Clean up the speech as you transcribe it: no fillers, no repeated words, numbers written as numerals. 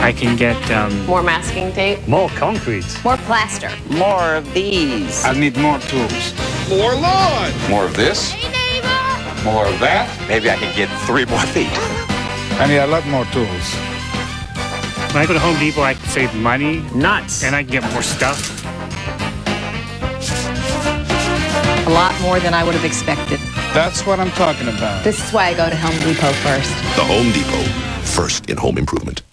I can get, More masking tape. More concrete. More plaster. More of these. I need more tools. More lawn. More of this. Hey, neighbor! More of that. Maybe I can get 3 more feet. I need a lot more tools. when I go to Home Depot, I can save money. Nuts. And I can get more stuff. A lot more than I would have expected. That's what I'm talking about. This is why I go to Home Depot first. The Home Depot, first in home improvement.